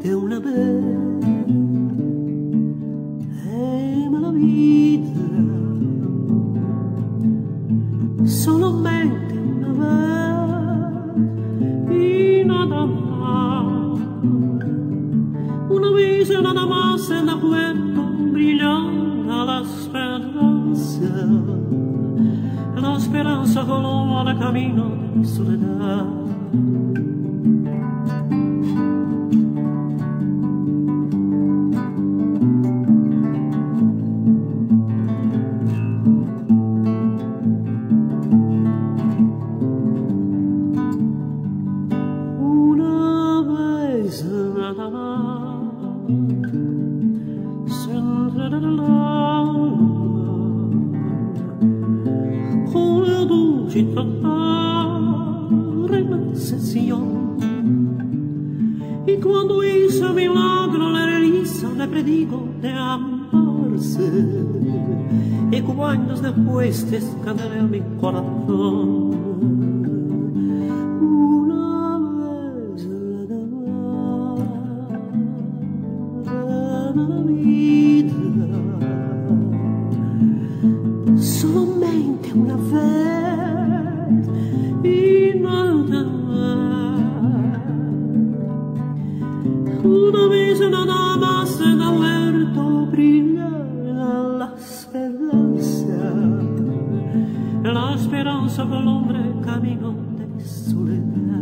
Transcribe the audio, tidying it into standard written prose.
una vez ama la vida, solamente una vez y nada más. Una vez y nada más en la puerta brillaba la esperanza voló al camino de soledad. Nada más, sempre dell'alma, con la dulce relación. Y cuando hizo milagro la realiza, le predigo de amarse. Y años después te escandaré mi corazón. La vida, solamente una vez y nada más. Una vez nada más en el huerto brilla la esperanza del hombre camino de soledad.